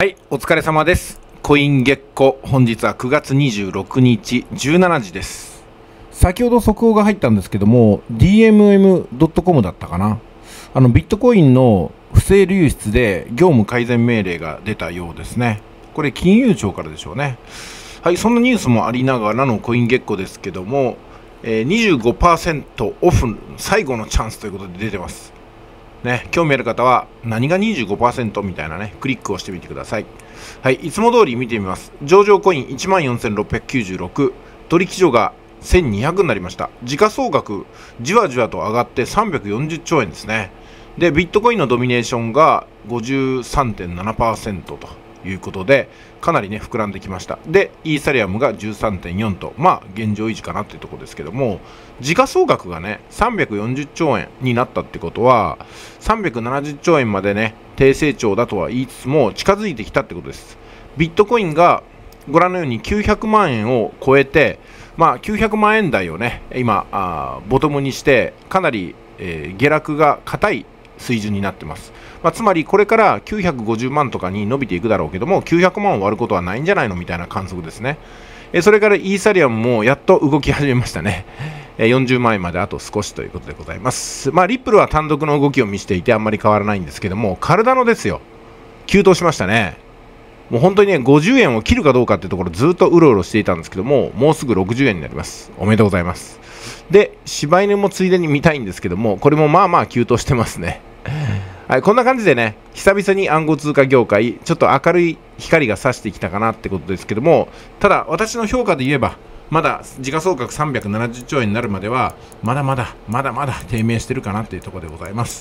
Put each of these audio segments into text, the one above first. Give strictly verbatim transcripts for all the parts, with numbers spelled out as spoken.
はい、お疲れ様です。コイン月光、本日はくがつにじゅうろくにちじゅうしちじです。先ほど速報が入ったんですけども、ディーエムエムドットコム だったかな。あのビットコインの不正流出で業務改善命令が出たようですね。これ金融庁からでしょうね。はい、そんなニュースもありながらのコイン月光ですけども、えー、にじゅうごパーセント オフ最後のチャンスということで出てます。ね、興味ある方は何が にじゅうごパーセント みたいなね、クリックをしてみてください。はい、いつも通り見てみます。上場コイン いちまんよんせんろっぴゃくきゅうじゅうろく、取引所がせんにひゃくになりました。時価総額、じわじわと上がってさんびゃくよんじゅっちょうえんですね。で、ビットコインのドミネーションが ごじゅうさんてんななパーセント ということで、かなりね、膨らんできました。で、イーサリアムが じゅうさんてんよん と、まあ、現状維持かなっていうところですけども、時価総額がね、さんびゃくよんじゅっちょうえんになったってことは、さんびゃくななじゅっちょうえんまでね、低成長だとは言いつつも、近づいてきたってことです。ビットコインがご覧のようにきゅうひゃくまんえんを超えて、まあ、きゅうひゃくまんえん台をね、今、あボトムにして、かなり、えー、下落が硬い水準になってます。まあ、つまりこれからきゅうひゃくごじゅうまんとかに伸びていくだろうけども、きゅうひゃくまんを割ることはないんじゃないのみたいな観測ですね。えそれからイーサリアムもやっと動き始めましたね。よんじゅうまんえんまであと少しということでございます。まあ、リップルは単独の動きを見せていてあんまり変わらないんですけども、カルダノですよ。急騰しましたね。もう本当にね、ごじゅうえんを切るかどうかっていうところずっとうろうろしていたんですけども、もうすぐろくじゅうえんになります。おめでとうございます。で、柴犬もついでに見たいんですけども、これもまあまあ急騰してますね。はい、こんな感じでね、久々に暗号通貨業界、ちょっと明るい光が差してきたかなってことですけども、ただ、私の評価で言えば、まだ時価総額さんびゃくななじゅっちょうえんになるまでは、まだまだ、まだまだ低迷してるかなっていうところでございます。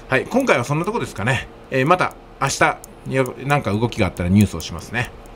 はい、今回はそんなところですかね。えー、また明日、なんか動きがあったらニュースをしますね。